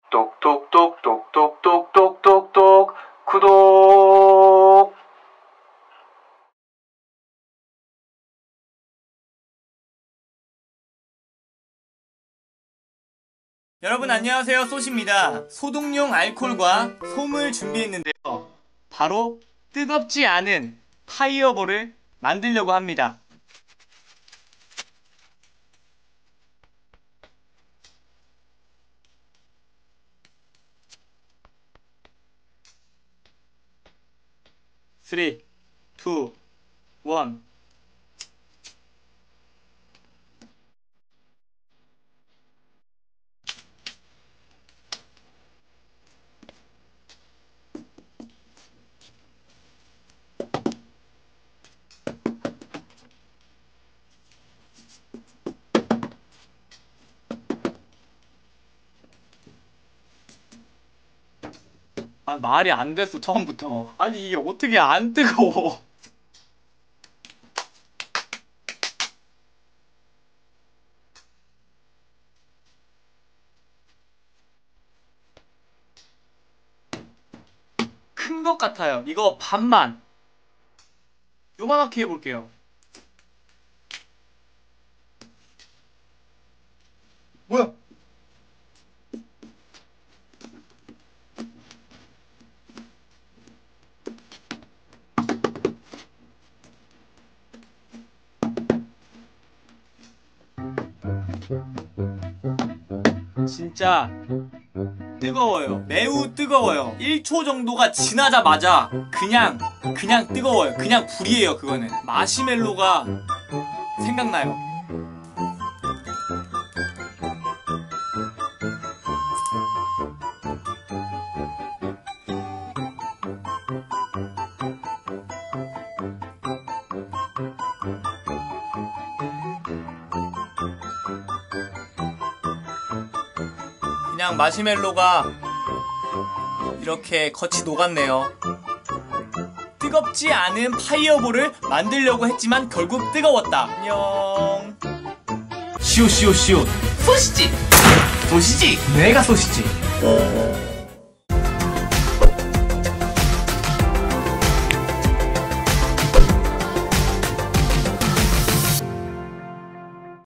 똑똑똑똑똑똑똑똑똑 구독. 여러분 안녕하세요, 소시입니다. 소독용 알코올과 솜을 준비했는데요, 바로 뜨겁지 않은 파이어볼을 만들려고 합니다. 쓰리, 투, 원. 아, 말이 안 됐어, 처음부터. 아니, 이게 어떻게 안 뜨거워. 큰 것 같아요. 이거 반만. 요만하게 해볼게요. 뭐야? 진짜 뜨거워요. 매우 뜨거워요. 1초 정도가 지나자마자 그냥 뜨거워요. 그냥 불이에요. 그거는 마시멜로가 생각나요. 그냥 마시멜로가 이렇게 겉이 녹았네요. 뜨겁지 않은 파이어볼을 만들려고 했지만 결국 뜨거웠다. 안녕. 시오 소시지. 내가 소시지.